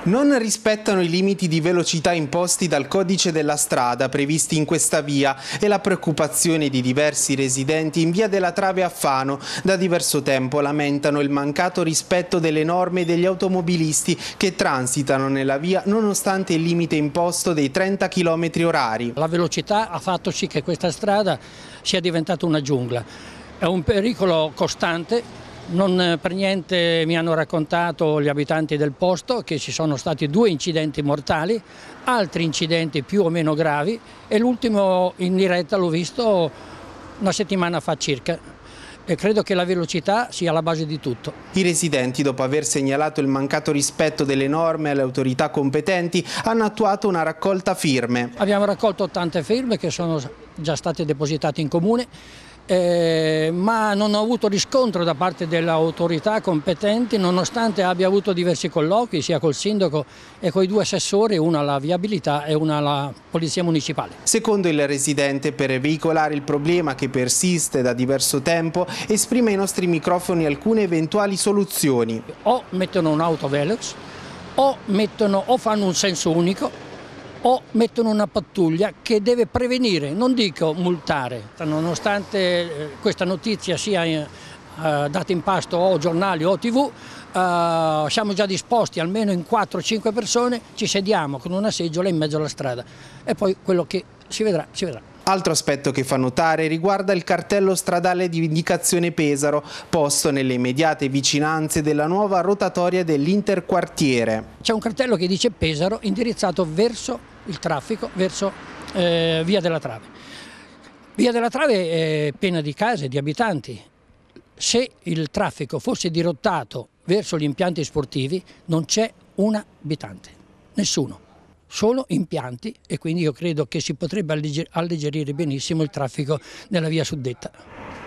Non rispettano i limiti di velocità imposti dal codice della strada previsti in questa via e la preoccupazione di diversi residenti in via della Trave a Fano da diverso tempo lamentano il mancato rispetto delle norme degli automobilisti che transitano nella via nonostante il limite imposto dei 30 km orari. La velocità ha fatto sì che questa strada sia diventata una giungla, è un pericolo costante. Non per niente mi hanno raccontato gli abitanti del posto che ci sono stati 2 incidenti mortali, altri incidenti più o meno gravi e l'ultimo in diretta l'ho visto una settimana fa circa. E credo che la velocità sia la base di tutto. I residenti, dopo aver segnalato il mancato rispetto delle norme alle autorità competenti, hanno attuato una raccolta firme. Abbiamo raccolto tante firme che sono già state depositate in comune. Ma non ho avuto riscontro da parte delle autorità competenti, nonostante abbia avuto diversi colloqui sia col sindaco e con i 2 assessori, una alla viabilità e una alla polizia municipale. Secondo il residente, per veicolare il problema che persiste da diverso tempo, esprime ai nostri microfoni alcune eventuali soluzioni. O mettono un autovelox, o fanno un senso unico, o mettono una pattuglia che deve prevenire, non dico multare. Nonostante questa notizia sia data in pasto o giornali o TV, siamo già disposti, almeno in 4-5 persone, ci sediamo con una seggiola in mezzo alla strada e poi quello che si vedrà, si vedrà. Altro aspetto che fa notare riguarda il cartello stradale di indicazione Pesaro, posto nelle immediate vicinanze della nuova rotatoria dell'Interquartiere. C'è un cartello che dice Pesaro indirizzato verso il traffico, verso Via della Trave. Via della Trave è piena di case, di abitanti. Se il traffico fosse dirottato verso gli impianti sportivi non c'è un abitante, nessuno. Solo impianti e quindi io credo che si potrebbe alleggerire benissimo il traffico nella via suddetta.